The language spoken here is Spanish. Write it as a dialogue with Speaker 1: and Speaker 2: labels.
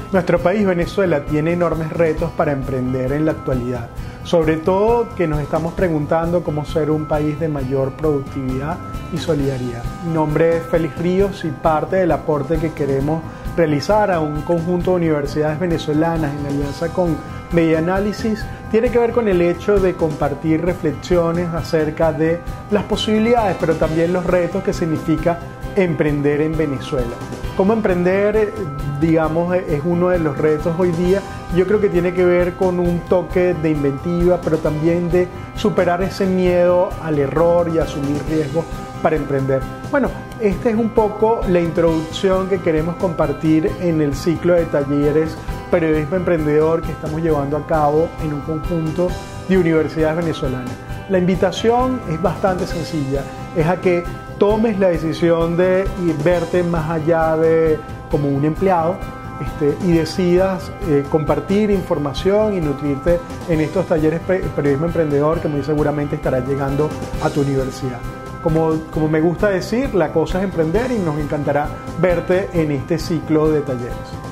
Speaker 1: Nuestro país, Venezuela, tiene enormes retos para emprender en la actualidad. Sobre todo que nos estamos preguntando cómo ser un país de mayor productividad y solidaridad. Mi nombre es Félix Ríos y parte del aporte que queremos realizar a un conjunto de universidades venezolanas en alianza con Medianálisis tiene que ver con el hecho de compartir reflexiones acerca de las posibilidades, pero también los retos que significa emprender en Venezuela. Cómo emprender, digamos, es uno de los retos hoy día. Yo creo que tiene que ver con un toque de inventiva, pero también de superar ese miedo al error y asumir riesgos para emprender. Bueno, esta es un poco la introducción que queremos compartir en el ciclo de talleres Periodismo Emprendedor que estamos llevando a cabo en un conjunto de universidades venezolanas. La invitación es bastante sencilla, es a que tomes la decisión de verte más allá de como un empleado y decidas compartir información y nutrirte en estos talleres Periodismo Emprendedor que muy seguramente estará llegando a tu universidad. Como me gusta decir, la cosa es emprender y nos encantará verte en este ciclo de talleres.